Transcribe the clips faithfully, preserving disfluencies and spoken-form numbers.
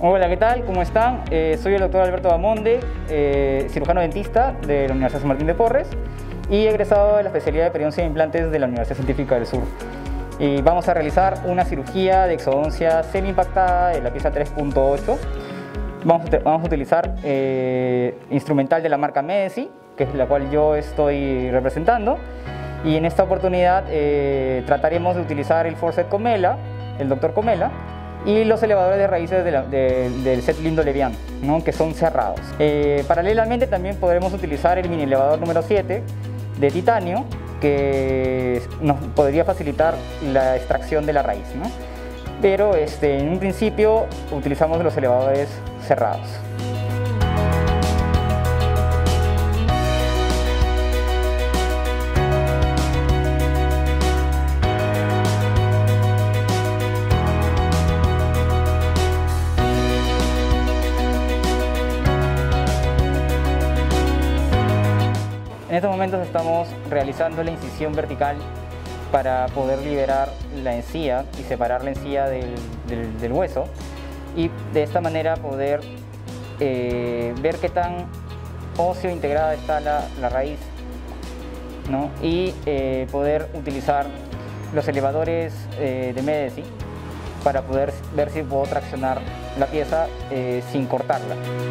Hola, ¿qué tal? ¿Cómo están? Eh, soy el doctor Alberto Bamonde, eh, cirujano dentista de la Universidad San Martín de Porres y egresado de la especialidad de periodoncia de implantes de la Universidad Científica del Sur. Y vamos a realizar una cirugía de exodoncia semi-impactada de la pieza tres punto ocho. Vamos, vamos a utilizar eh, instrumental de la marca Medici, que es la cual yo estoy representando. Y en esta oportunidad eh, trataremos de utilizar el forceps Comela, el doctor Comela, y los elevadores de raíces de la, de, del set Lindo Levian, ¿no? Que son cerrados. Eh, paralelamente también podremos utilizar el mini elevador número siete de titanio, que nos podría facilitar la extracción de la raíz, ¿no? Pero este, en un principio utilizamos los elevadores cerrados. En estos momentos estamos realizando la incisión vertical para poder liberar la encía y separar la encía del, del, del hueso, y de esta manera poder eh, ver qué tan óseo integrada está la, la raíz, ¿no? Y eh, poder utilizar los elevadores eh, de Medici para poder ver si puedo traccionar la pieza eh, sin cortarla.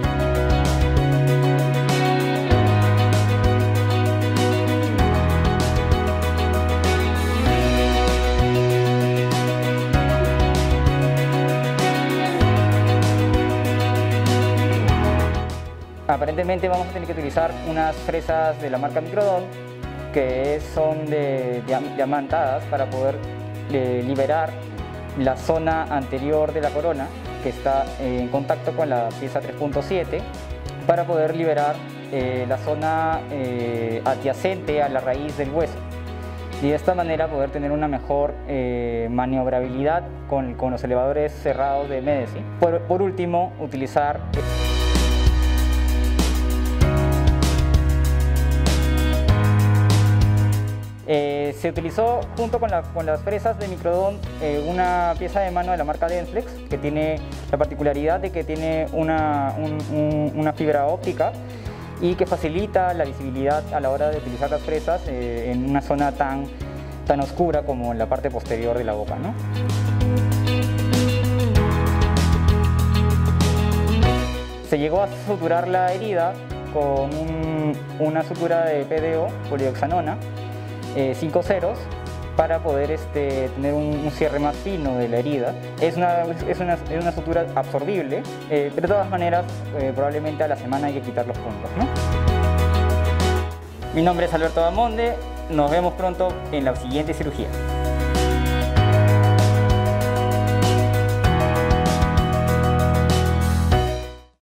Aparentemente vamos a tener que utilizar unas fresas de la marca Microdon, que son de, de diamantadas, para poder eh, liberar la zona anterior de la corona, que está eh, en contacto con la pieza tres punto siete, para poder liberar eh, la zona eh, adyacente a la raíz del hueso, y de esta manera poder tener una mejor eh, maniobrabilidad con, con los elevadores cerrados de Medici. Por, por último, utilizar Eh, se utilizó junto con, la, con las fresas de Microdon eh, una pieza de mano de la marca Denflex, que tiene la particularidad de que tiene una, un, un, una fibra óptica y que facilita la visibilidad a la hora de utilizar las fresas eh, en una zona tan, tan oscura como en la parte posterior de la boca, ¿no? Se llegó a suturar la herida con un, una sutura de P D O, polioxanona, Eh, cinco ceros, para poder este, tener un, un cierre más fino de la herida. Es una, es una, es una sutura absorbible, eh, pero de todas maneras eh, probablemente a la semana hay que quitar los puntos, ¿no? Mi nombre es Alberto Bamonde, nos vemos pronto en la siguiente cirugía.